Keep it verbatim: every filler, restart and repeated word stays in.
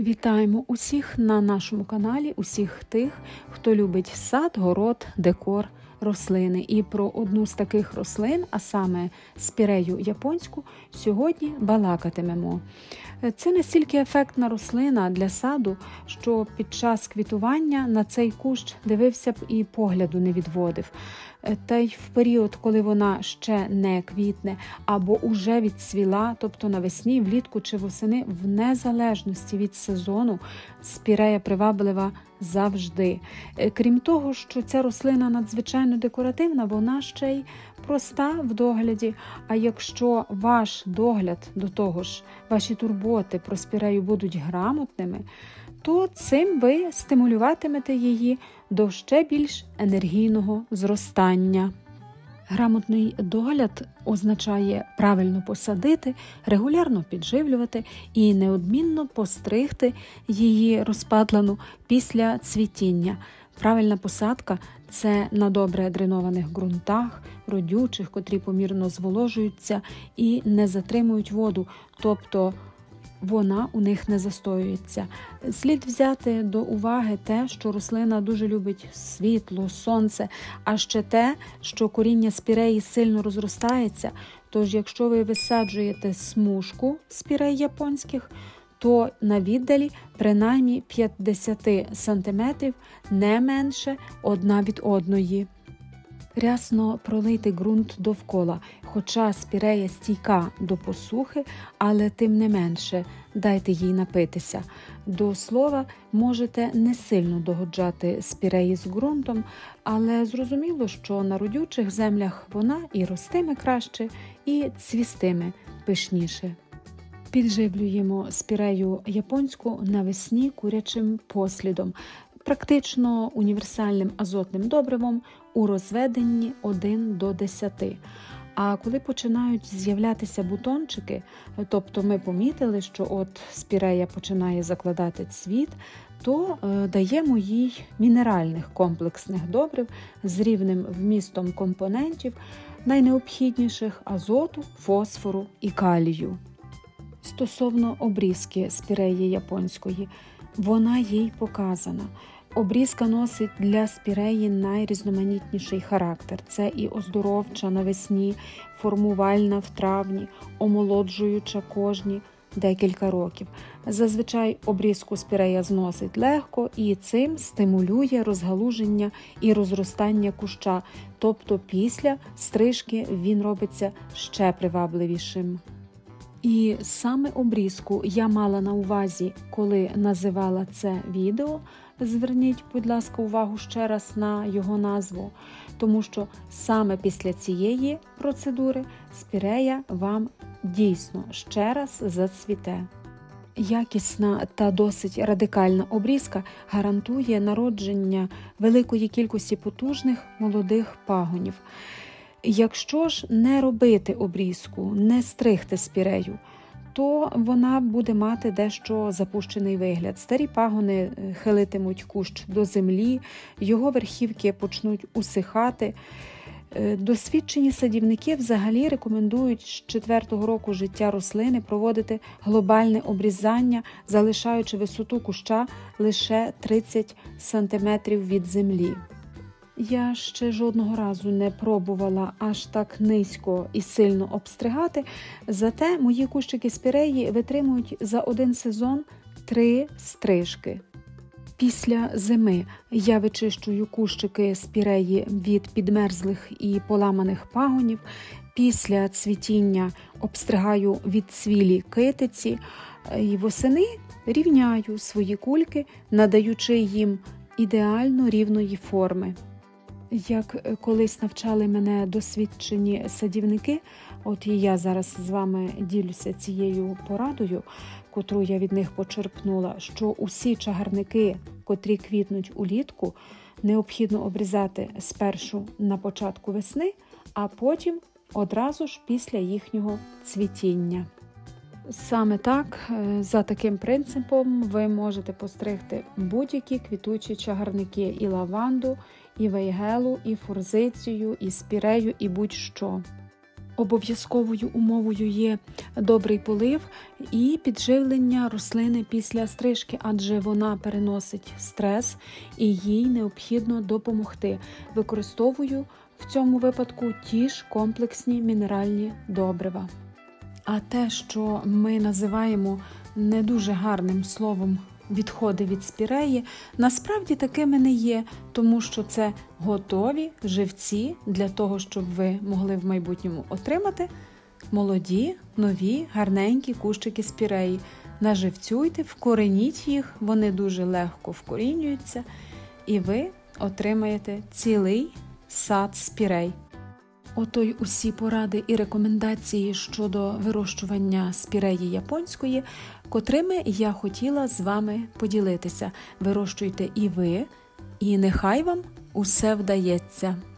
Вітаємо усіх на нашому каналі, усіх тих, хто любить сад, город, декор, рослини. І про одну з таких рослин, а саме спірею японську, сьогодні балакатимемо. Це настільки ефектна рослина для саду, що під час квітування на цей кущ дивився б і погляду не відводив. Та й в період, коли вона ще не квітне або уже відцвіла, тобто навесні, влітку чи восени, в незалежності від сезону, спірея приваблива завжди. Крім того, що ця рослина надзвичайно декоративна, вона ще й проста в догляді. А якщо ваш догляд, до того ж, ваші турботи про спірею будуть грамотними, то цим ви стимулюватимете її до ще більш енергійного зростання. Грамотний догляд означає правильно посадити, регулярно підживлювати і неодмінно постригти її розпатлану після цвітіння. Правильна посадка – це на добре дренованих ґрунтах, родючих, котрі помірно зволожуються і не затримують воду, тобто вона у них не застоюється. Слід взяти до уваги те, що рослина дуже любить світло, сонце, а ще те, що коріння спіреї сильно розростається. Тож, якщо ви висаджуєте смужку спірей японських, то на віддалі принаймні п'ятдесят сантиметрів, не менше одна від одної. Рясно пролийте ґрунт довкола, хоча спірея стійка до посухи, але тим не менше дайте їй напитися. До слова, можете не сильно догоджати спіреї з ґрунтом, але зрозуміло, що на родючих землях вона і ростиме краще, і цвістиме пишніше. Підживлюємо спірею японську навесні курячим послідом, практично універсальним азотним добривом у розведенні один до десяти. А коли починають з'являтися бутончики, тобто ми помітили, що от спірея починає закладати цвіт, то е, даємо їй мінеральних комплексних добрив з рівним вмістом компонентів, найнеобхідніших азоту, фосфору і калію. Стосовно обрізки спіреї японської, вона їй показана. Обрізка носить для спіреї найрізноманітніший характер. Це і оздоровча навесні, формувальна в травні, омолоджуюча кожні декілька років. Зазвичай обрізку спірея зносить легко і цим стимулює розгалуження і розростання куща, тобто після стрижки він робиться ще привабливішим. І саме обрізку я мала на увазі, коли називала це відео. Зверніть, будь ласка, увагу ще раз на його назву, тому що саме після цієї процедури спірея вам дійсно ще раз зацвіте. Якісна та досить радикальна обрізка гарантує народження великої кількості потужних молодих пагонів. Якщо ж не робити обрізку, не стригти спірею, то вона буде мати дещо запущений вигляд. Старі пагони хилитимуть кущ до землі, його верхівки почнуть усихати. Досвідчені садівники взагалі рекомендують з четвертого року життя рослини проводити глобальне обрізання, залишаючи висоту куща лише тридцять сантиметрів від землі. Я ще жодного разу не пробувала аж так низько і сильно обстригати, зате мої кущики спіреї витримують за один сезон три стрижки. Після зими я вичищую кущики спіреї від підмерзлих і поламаних пагонів, після цвітіння обстригаю відцвілі китиці і восени рівняю свої кульки, надаючи їм ідеально рівної форми. Як колись навчали мене досвідчені садівники, от і я зараз з вами ділюся цією порадою, котру я від них почерпнула, що усі чагарники, котрі квітнуть улітку, необхідно обрізати спершу на початку весни, а потім одразу ж після їхнього цвітіння. Саме так, за таким принципом, ви можете постригти будь-які квітучі чагарники, і лаванду, і вейгелу, і форзицію, і спірею, і будь-що. Обов'язковою умовою є добрий полив і підживлення рослини після стрижки, адже вона переносить стрес і їй необхідно допомогти. Використовую в цьому випадку ті ж комплексні мінеральні добрива. А те, що ми називаємо не дуже гарним словом відходи від спіреї, насправді такими не є, тому що це готові живці для того, щоб ви могли в майбутньому отримати молоді, нові, гарненькі кущики спіреї. Наживцюйте, вкореніть їх, вони дуже легко вкорінюються, і ви отримаєте цілий сад спірей. Ото й усі поради і рекомендації щодо вирощування спіреї японської, котрими я хотіла з вами поділитися. Вирощуйте і ви, і нехай вам усе вдається.